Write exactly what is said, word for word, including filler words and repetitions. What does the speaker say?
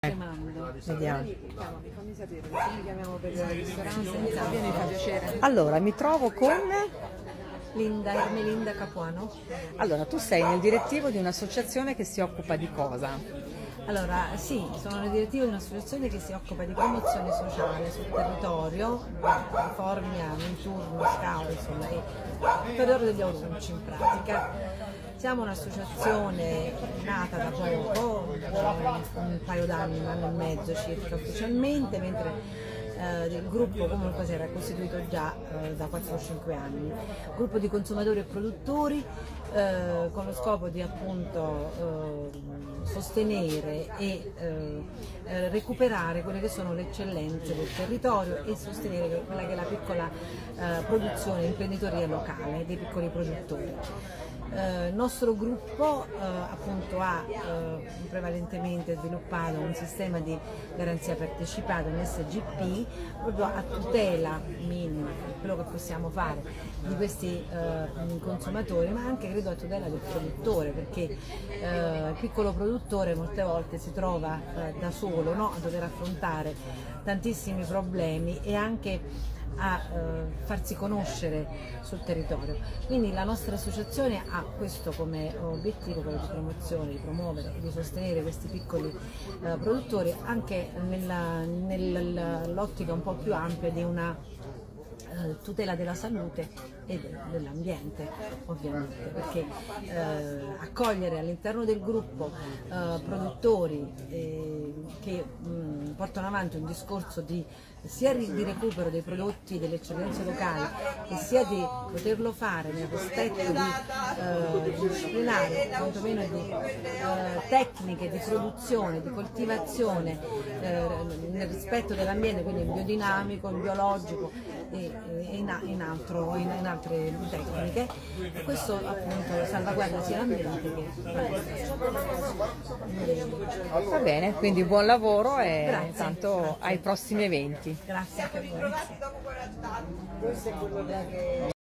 chiamando. Vediamo. Chiamami, fammi sapere, così mi chiamiamo per il ristorante senza viene, mi fa piacere. Allora, mi trovo con... Linda, Ermelinda Capuano. Allora, tu sei nel direttivo di un'associazione che si occupa di cosa? Allora, sì, sono nel direttivo di un'associazione che si occupa di promozione sociale sul territorio, di Formia, Minturno, Scalo, insomma, e il territorio degli Aurunci in pratica. Siamo un'associazione nata da poco, un paio d'anni, un anno e mezzo circa ufficialmente, mentre eh, il gruppo comunque si era costituito già eh, da quattro o cinque anni. Gruppo di consumatori e produttori eh, con lo scopo di appunto eh, sostenere e eh, recuperare quelle che sono le eccellenze del territorio e sostenere quella che è la piccola eh, produzione, imprenditoria locale dei piccoli produttori. Eh, il nostro gruppo eh, appunto ha eh, prevalentemente sviluppato un sistema di garanzia partecipata, un S G P, proprio a tutela minima, quello che possiamo fare, di questi eh, consumatori, ma anche credo a tutela del produttore, perché eh, il piccolo produttore molte volte si trova eh, da solo, no? A dover affrontare tantissimi problemi e anche a eh, farsi conoscere sul territorio. Quindi la nostra associazione ha questo come obiettivo, quello di promozione, di promuovere e di sostenere questi piccoli eh, produttori anche nell'ottica un po' più ampia di una eh, tutela della salute e de, dell'ambiente, ovviamente, perché eh, accogliere all'interno del gruppo eh, produttori eh, che mh, portano avanti un discorso di sia di recupero dei prodotti delle eccellenze locali e sia di poterlo fare nel rispetto di eh, disciplinare, quantomeno di eh, tecniche di produzione, di coltivazione eh, nel rispetto dell'ambiente, quindi in biodinamico, in biologico e, e in, in, altro, in, in altre tecniche. Questo appunto salvaguarda sia l'ambiente che la Va bene, quindi buon lavoro e Grazie. intanto Grazie. ai prossimi eventi. Grazie anche a voi.